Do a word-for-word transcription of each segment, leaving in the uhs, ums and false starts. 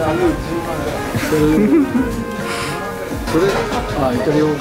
それ、あ、イタリア。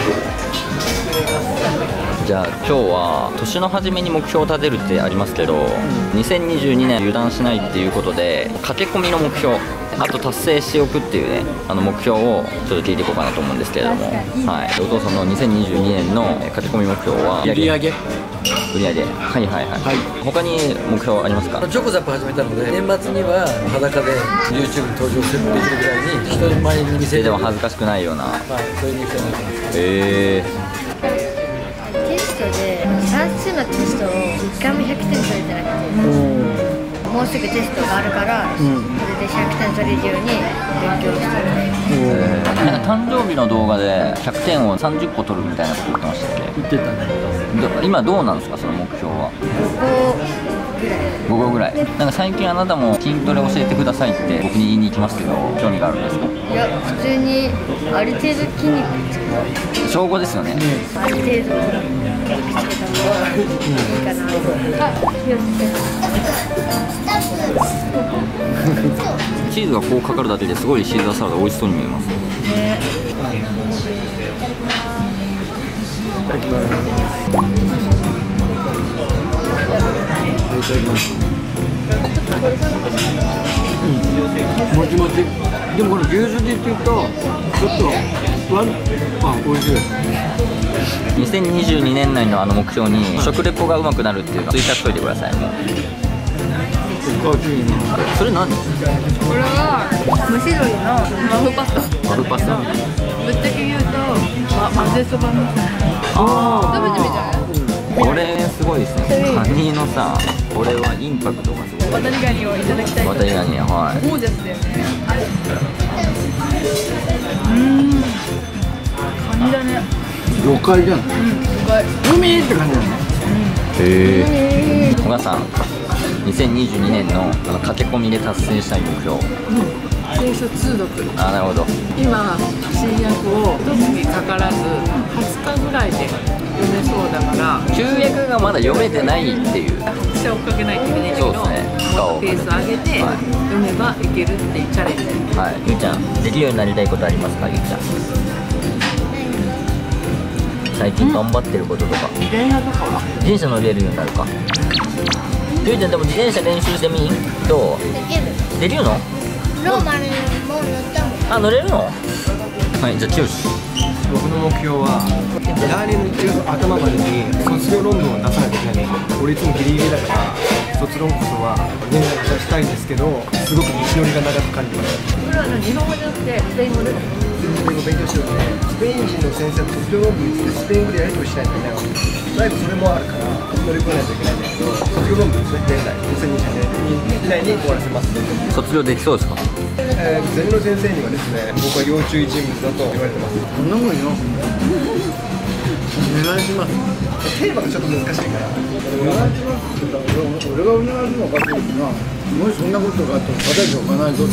じゃあ今日は年の初めに目標を立てるってありますけど、うん、にせんにじゅうにねん油断しないっていうことで駆け込みの目標、あと達成しておくっていうね、あの目標をちょっと聞いていこうかなと思うんですけれども、はい、お父さんのにせんにじゅうにねんの駆け込み目標は売り上げ。 売り上げ、はいはいはい、はい、他に目標ありますか？ チョコザップ始めたので、年末には裸で YouTube に登場するできるぐらいに人前に見せる。 でも恥ずかしくないような、 はい、そういう目標になってます。 へえー。テストで算数のテストをいっかいもひゃくてん取れてなくて、もうすぐテストがあるから、うん、それでひゃくてん取れるように勉強してる。 えー、なんか誕生日の動画でひゃくてんをさんじゅっこ取るみたいなこと言ってましたっけ？ 言ってたね。 今どうなんですか、その目標は？ ごこぐらい。 ごこぐらい。なんか最近あなたも筋トレ教えてくださいって僕に言いに行きますけど、興味があるんですか？ いや、普通にある程度筋肉つけた。 小ごですよね。 うん、ある程度筋肉つけた方がいいかな。あ、気をつけ。チーズがこうかかるだけですごいシーザーサラダ美味しそうに見えます。ね。いただきます。 うん、もちもち。でもこの牛すじっていうとちょっとわんあ美味しいです。 にせんにじゅうにねん内のあの目標に食レポがうまくなるっていうの追加しといてください。それ何？ これは蒸し鶏の和風パスタ。 和風パスタ。 ぶっちゃけ言うと、ま、混ぜそばみたいな。 ああ。 食べてみたい？ これすごいですね。カニのさ、これはインパクトがすごい。 渡りガニをいただきたい。 渡りガニ、はい。 ゴージャスだよね。うん。カニだね。 魚介じゃん。うん、 魚介。 海って感じだね。 へえ。小川さん、にせんにじゅうにねんのあの駆け込みで達成したい目標。 聖書通読。 あ、なるほど。 今新約を一月かからずはつかぐらいで読めそうだから。 旧約がまだ読めてないっていう。 拍車をかけないといけないんだけど、 そうですね。 もっとペースを上げて、はい、読めばいけるっていうチャレンジ。 はい。ゆうちゃん、できるようになりたいことありますか、ゆうちゃん？最近頑張ってることとか。 自転車とかは？ 自転車乗れるようになるか。ゆうちゃんでも自転車練習してみん？どう？ できる。 できるの？ ローマにもう乗ったもん。 あ、乗れるの？はい、じゃあ、チュース。 僕の目標は来年のいちがつ頭までに卒業論文を出さないといけないんですよ。俺いつもギリギリだから卒論こそは年内に出したいんですけど、すごく道のりが長く感じます。 これは日本語じゃなくてスペイン語で。 英語勉強してるので、スペイン人の先生と卒業論文についてスペイン語でやり取りしないといけないわけです。最後それもあるから乗り越えないといけないんだけど、卒業論文ですね、現在にせんにじゅうねん以内に終わらせます。 卒業できそうですか？ えー、ゼミの先生にはですね、僕は要注意人物だと言われてます。そんなもんよ。お願いします。テーマがちょっと難しいから。お願いしますって言ったら、俺がお願いするのかっていうのは、もしそんなことがあったら叩いておかないぞって。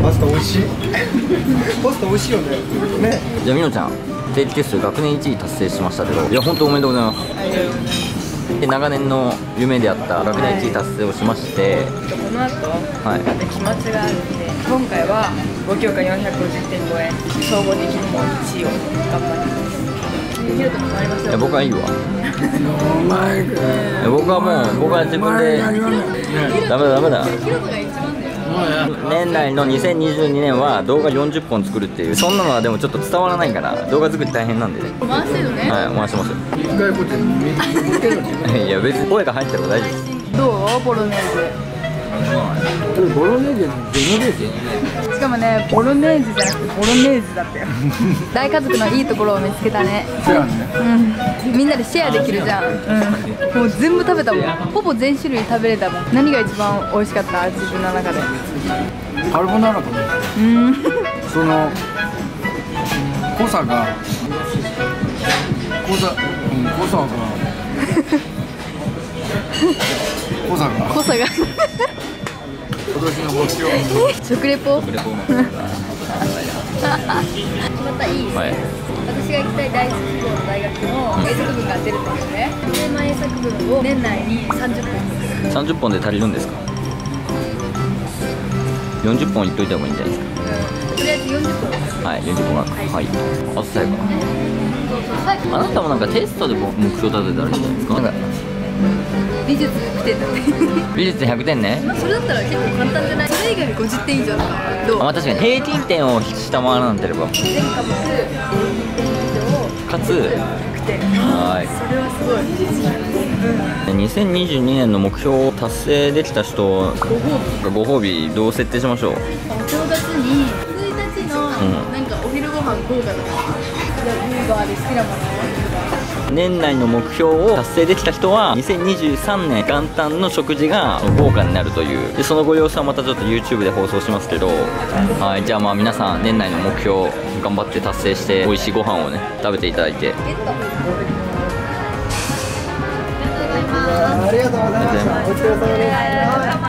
パスタ美味しい。パスタ美味しいよね。ね。 じゃあみのちゃん、定期テストで学年いちい達成しましたけど、いや本当おめでとうございます。で長年の夢であった学年いちい達成をしまして、 この後、 はい、 また期末があるんで、今回はご教科よんひゃくごじゅってん超え、総合的にもいちいを頑張ります。ヒロトもありますよ。 いや僕はいいわ。いや僕はもう僕は自分でダメだダメだ。 ヒロトが一番だよ。 年内のにせんにじゅうにねんは動画よんじゅっぽん作るっていう、そんなのはでもちょっと伝わらないから動画作り大変なんでね。 回してるね。 はい、回してますよ。 一回こっち見てるのに。 いや別に声が入ってるから大丈夫です。 どう？ボロネーゼ。 ボロネーゼのジェノベーゼ。 しかもね、ボロネーゼじゃなくてボロネーズだったよ。大家族のいいところを見つけたね。 そうやね。 うん。みんなでシェアできるじゃん。うん。もう全部食べたもん。ほぼ全種類食べれたもん。何が一番美味しかった？自分の中で。 カルボナーラかね。 うん。 その濃さが濃さ、うん、濃さが濃さが濃さが今年の目標。 食レポ。 食レポも。 またいい。 はい。 私が行きたい第一志望の大学の英作文が出るんですよね。テーマ英作文を年内にさんじゅっぽん。 さんじゅっぽんで足りるんですか？ よんじゅっぽんいっといた方がいいんじゃないですとりあえずよんじゅっぷんか。はい、よんじゅっぽんがはい、あと最後あなたもなんかテストで目標立てたらいいんじゃないですか。なんか美術ひゃくてんだね美術ひゃくてんね。 それだったら結構簡単じゃない？それ以外ごじゅってん以上だからどう？ あ、まあ、確かに平均点を下回らなければ全科目かつひゃくてんはいそれはすごいにせんにじゅうにねんの目標を達成できた人がご褒美どう設定しましょう。 お正月についたちのなんかお昼ご飯豪華だからじゃあビーバーで好きなもの年内の目標を達成できた人はにせんにじゅうさんねん元旦の食事が豪華になるという。でそのご様子はまたちょっと YouTube で放送しますけど、はい、じゃあまあ皆さん年内の目標頑張って達成して美味しいご飯をね食べていただいて、 ゲットありがとうございました。お疲れ様です。